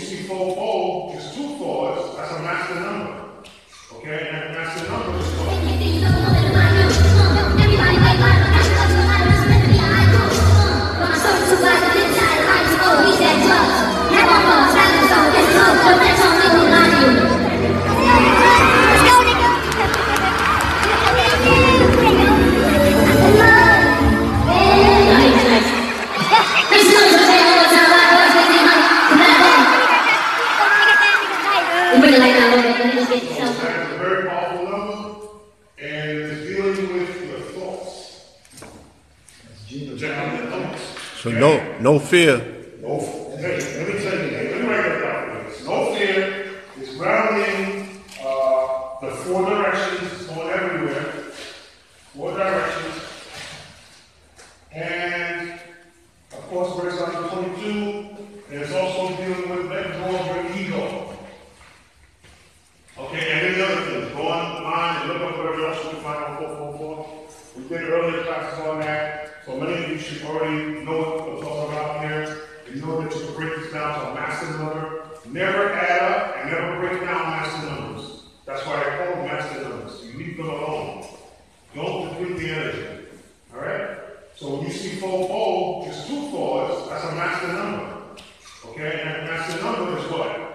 see 4 is 2 4s, that's a master number. Okay, and that master number is what? That's a very powerful number, and it's dealing with your thoughts. Projecting your thoughts. So no fear. No, hey, let me tell you, let me write that down for this. No fear is grounding the 4 directions, going everywhere. 4 directions. And of course, verse 22, and it's also dealing with letting go of your ego. Okay, and then the other things, go online and look up whatever else you can find on 444. We did earlier classes on that, so many of you should already know what we're talking about here. You know that you can break this down to a master number. Never add up and never break down master numbers. That's why I call them master numbers. You leave them alone. Don't deplete the energy. Alright? So when you see 4 is 2 4s, that's a master number. Okay, and that master number is what?